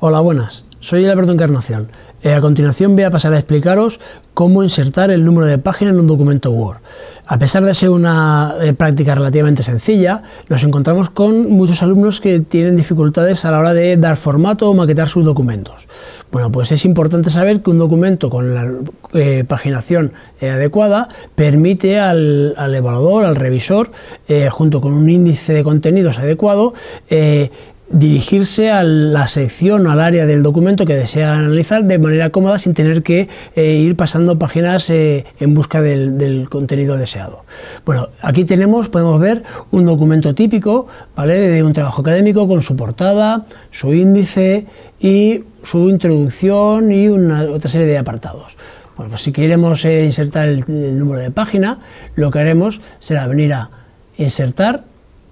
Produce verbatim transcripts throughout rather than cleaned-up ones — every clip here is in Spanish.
Hola, buenas. Soy Alberto Encarnación. Eh, a continuación voy a pasar a explicaros cómo insertar el número de página en un documento Word. A pesar de ser una eh, práctica relativamente sencilla, nos encontramos con muchos alumnos que tienen dificultades a la hora de dar formato o maquetar sus documentos. Bueno, pues es importante saber que un documento con la eh, paginación eh, adecuada permite al, al evaluador, al revisor, eh, junto con un índice de contenidos adecuado, eh, dirigirse a la sección o al área del documento que desea analizar de manera cómoda sin tener que eh, ir pasando páginas eh, en busca del, del contenido deseado. Bueno, aquí tenemos, podemos ver un documento típico, ¿vale?, de un trabajo académico con su portada, su índice y su introducción y una otra serie de apartados. Bueno, pues si queremos eh, insertar el, el número de página, lo que haremos será venir a insertar,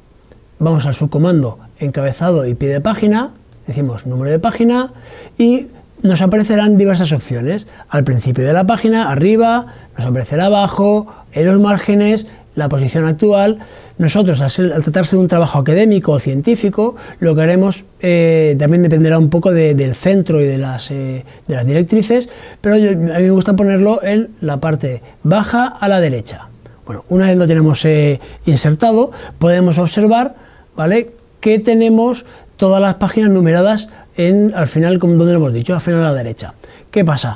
vamos al subcomando encabezado y pie de página, decimos número de página y nos aparecerán diversas opciones. Al principio de la página, arriba, nos aparecerá abajo, en los márgenes, la posición actual. Nosotros, al, ser, al tratarse de un trabajo académico o científico, lo que haremos eh, también dependerá un poco de, del centro y de las, eh, de las directrices, pero yo, a mí me gusta ponerlo en la parte baja a la derecha. Bueno, una vez lo tenemos eh, insertado, podemos observar, ¿vale?, que tenemos todas las páginas numeradas en, al final, como donde lo hemos dicho, al final a la derecha. ¿Qué pasa?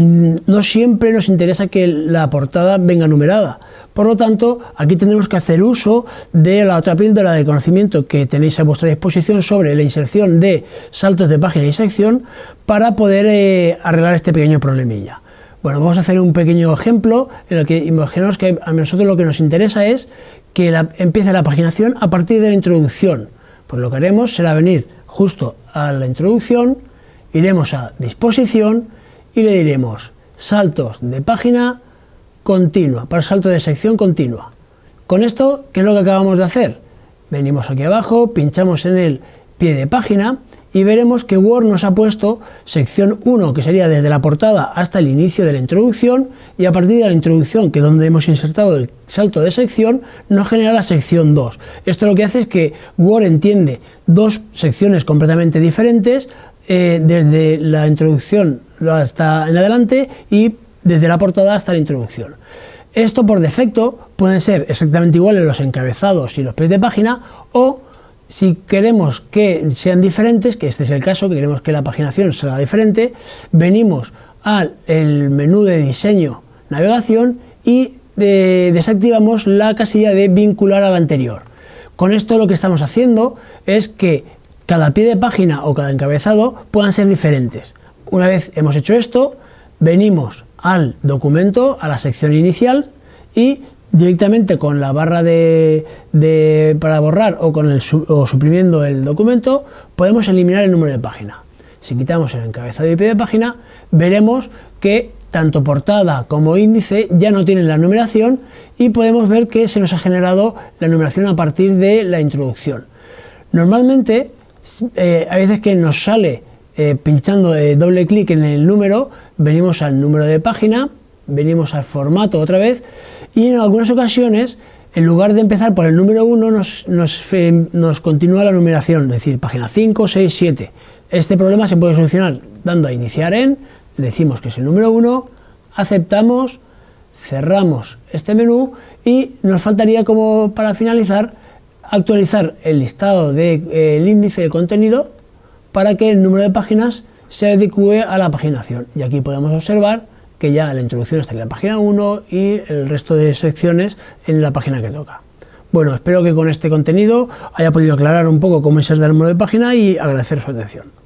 No siempre nos interesa que la portada venga numerada. Por lo tanto, aquí tendremos que hacer uso de la otra píldora de conocimiento que tenéis a vuestra disposición sobre la inserción de saltos de página y sección para poder eh, arreglar este pequeño problemilla. Bueno, vamos a hacer un pequeño ejemplo en el que imaginaos que a nosotros lo que nos interesa es que la, empiece la paginación a partir de la introducción. Pues lo que haremos será venir justo a la introducción, iremos a disposición y le diremos saltos de página continua, para salto de sección continua. Con esto, ¿qué es lo que acabamos de hacer? Venimos aquí abajo, pinchamos en el pie de página y veremos que Word nos ha puesto sección uno, que sería desde la portada hasta el inicio de la introducción, y a partir de la introducción, que es donde hemos insertado el salto de sección, nos genera la sección dos. Esto lo que hace es que Word entiende dos secciones completamente diferentes, eh, desde la introducción hasta en adelante y desde la portada hasta la introducción. Esto por defecto pueden ser exactamente iguales los encabezados y los pies de página, o si queremos que sean diferentes, que este es el caso, que queremos que la paginación sea diferente, venimos al el menú de diseño, navegación y eh, desactivamos la casilla de vincular al anterior. Con esto lo que estamos haciendo es que cada pie de página o cada encabezado puedan ser diferentes. Una vez hemos hecho esto, venimos al documento, a la sección inicial y directamente con la barra de, de para borrar o con el o suprimiendo el documento podemos eliminar el número de página. Si quitamos el encabezado y pie de página, veremos que tanto portada como índice ya no tienen la numeración y podemos ver que se nos ha generado la numeración a partir de la introducción. Normalmente eh, a veces que nos sale eh, pinchando eh, doble clic en el número, venimos al número de página, venimos al formato otra vez y en algunas ocasiones, en lugar de empezar por el número uno, nos, nos, nos continúa la numeración, es decir, página cinco, seis, siete. Este problema se puede solucionar dando a iniciar en, decimos que es el número uno, aceptamos, cerramos este menú y nos faltaría, como para finalizar, actualizar el listado del de, eh, índice de contenido para que el número de páginas se adecue a la paginación. Y aquí podemos observar que ya la introducción está en la página uno y el resto de secciones en la página que toca. Bueno, espero que con este contenido haya podido aclarar un poco cómo insertar el número de página y agradecer su atención.